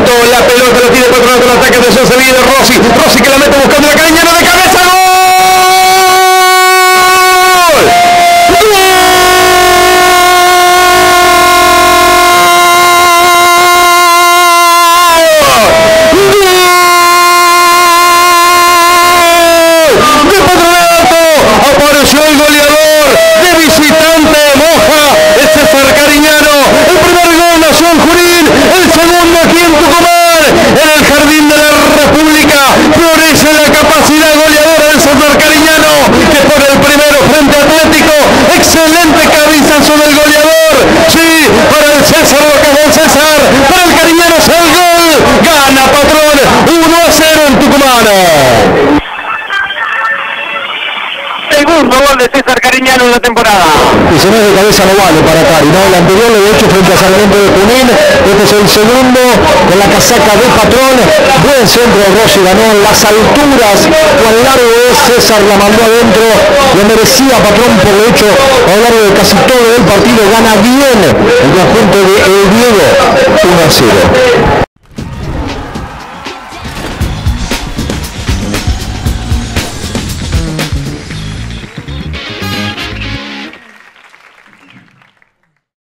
momento la pelota la tiene Patronato, el ataque de se viene Rossi que la mete buscando la Cariñano de cabeza. Apareció el goleador de visitante Moja, el César Cariñano. El primer gol nació en Junín, el segundo aquí en Tucumán, en el Jardín de la República. Florece la capacidad goleadora del César Cariñano, que pone el primero frente a Atlético. Excelente cabezazo del goleador. Sí, para el César, lo que es el César, para el Cariñano es el gol. Gana Patrón 1-0 en Tucumán. Segundo gol de César Cariñano en la temporada. Y si no es de cabeza no vale para Cari, ¿no? El anterior lo he hecho frente a Sarmiento de Junín. Este es el segundo con la casaca de Patrón. Buen centro, Rossi ganó en las alturas. Cuán largo es, César la mandó adentro. Lo merecía Patrón, por lo hecho a lo largo de casi todo el partido. Gana bien el conjunto de El Diego 1-0.